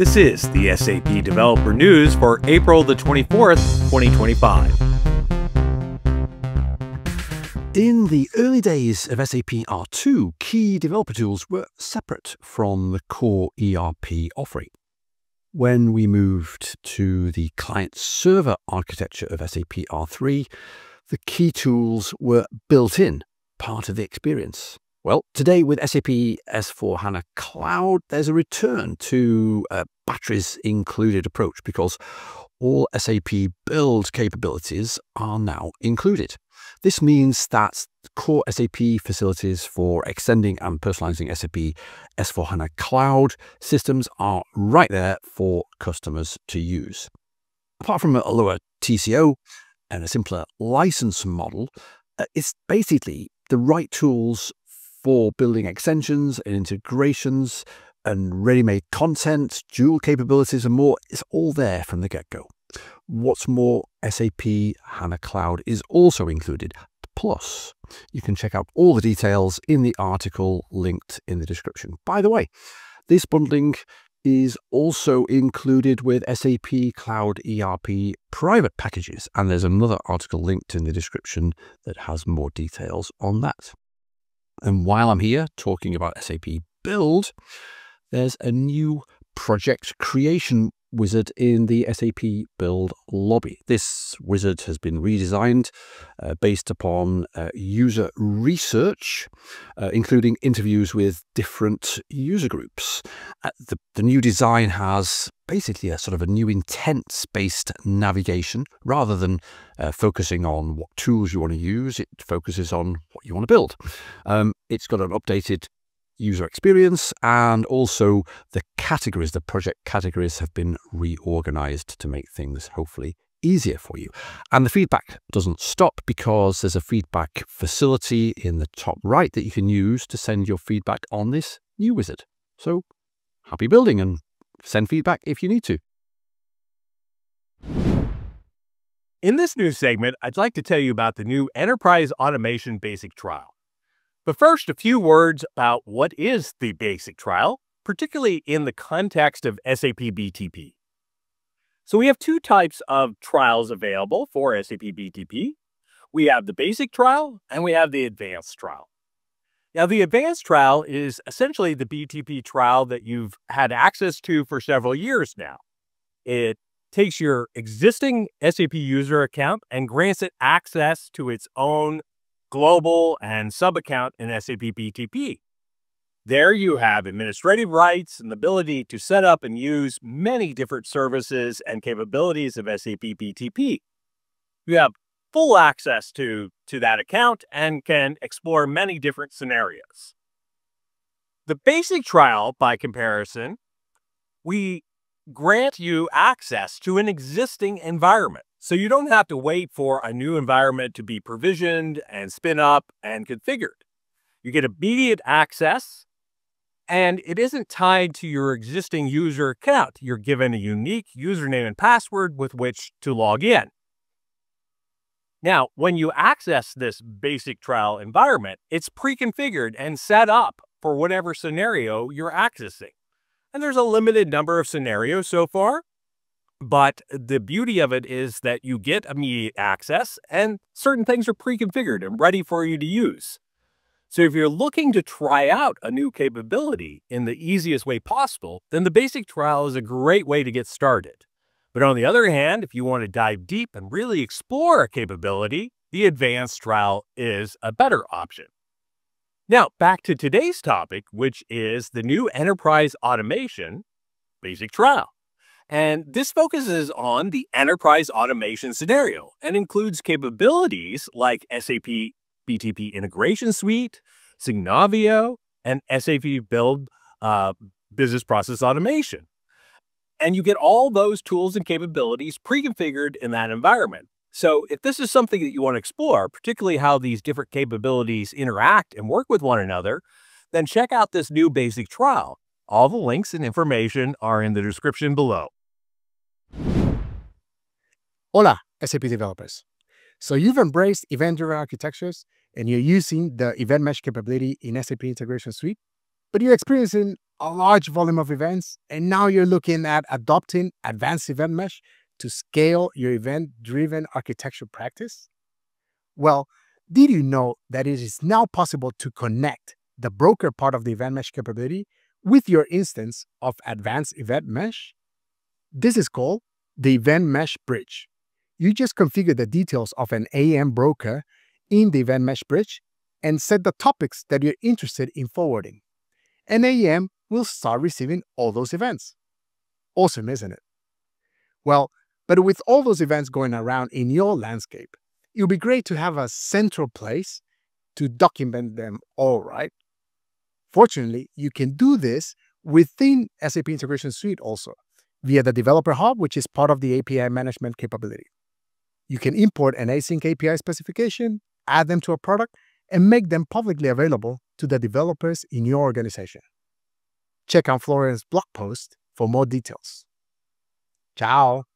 This is the SAP Developer News for April the 24th, 2025. In the early days of SAP R2, key developer tools were separate from the core ERP offering. When we moved to the client-server architecture of SAP R3, the key tools were built in, part of the experience. Well, today with SAP S/4HANA Cloud, there's a return to a batteries-included approach because all SAP Build capabilities are now included. This means that core SAP facilities for extending and personalizing SAP S/4HANA Cloud systems are right there for customers to use. Apart from a lower TCO and a simpler license model, it's basically the right tools for building extensions and integrations and ready-made content, dual capabilities and more. It's all there from the get-go. What's more, SAP HANA Cloud is also included. Plus, you can check out all the details in the article linked in the description. By the way, this bundling is also included with SAP Cloud ERP private packages, and there's another article linked in the description that has more details on that. And while I'm here talking about SAP Build, there's a new project creation wizard in the SAP Build lobby. This wizard has been redesigned based upon user research, including interviews with different user groups. The new design has basically a sort of a new intents-based navigation. Rather than focusing on what tools you want to use, it focuses on what you want to build. It's got an updated user experience, and also the categories, the project categories have been reorganized to make things hopefully easier for you. And the feedback doesn't stop because there's a feedback facility in the top right that you can use to send your feedback on this new wizard. So happy building and send feedback if you need to. In this news segment, I'd like to tell you about the new Enterprise Automation Basic Trial. But first, a few words about what is the basic trial, particularly in the context of SAP BTP. So we have two types of trials available for SAP BTP. We have the basic trial and we have the advanced trial. Now, the advanced trial is essentially the BTP trial that you've had access to for several years now. It takes your existing SAP user account and grants it access to its own global and sub-account in SAP BTP. There you have administrative rights and the ability to set up and use many different services and capabilities of SAP BTP. You have full access to that account and can explore many different scenarios. The basic trial, by comparison, we grant you access to an existing environment. So you don't have to wait for a new environment to be provisioned and spin up and configured. You get immediate access, and it isn't tied to your existing user account. You're given a unique username and password with which to log in. Now, when you access this basic trial environment, it's pre-configured and set up for whatever scenario you're accessing. And there's a limited number of scenarios so far. But the beauty of it is that you get immediate access and certain things are pre-configured and ready for you to use. So if you're looking to try out a new capability in the easiest way possible, then the basic trial is a great way to get started. But on the other hand, if you want to dive deep and really explore a capability, the advanced trial is a better option. Now, back to today's topic, which is the new Enterprise Automation Basic Trial. And this focuses on the enterprise automation scenario and includes capabilities like SAP BTP Integration Suite, Signavio, and SAP Build Business Process Automation. And you get all those tools and capabilities pre-configured in that environment. So if this is something that you want to explore, particularly how these different capabilities interact and work with one another, then check out this new basic trial. All the links and information are in the description below. Hola, SAP developers. So you've embraced event-driven architectures and you're using the event mesh capability in SAP Integration Suite, but you're experiencing a large volume of events, and now you're looking at adopting advanced event mesh to scale your event-driven architecture practice? Well, did you know that it is now possible to connect the broker part of the event mesh capability with your instance of advanced event mesh? This is called the event mesh bridge. You just configure the details of an AEM broker in the event mesh bridge and set the topics that you're interested in forwarding. And AEM will start receiving all those events. Awesome, isn't it? Well, but with all those events going around in your landscape, it would be great to have a central place to document them all, right? Fortunately, you can do this within SAP Integration Suite also, via the Developer Hub, which is part of the API management capability. You can import an async API specification, add them to a product, and make them publicly available to the developers in your organization. Check out Florian's blog post for more details. Ciao!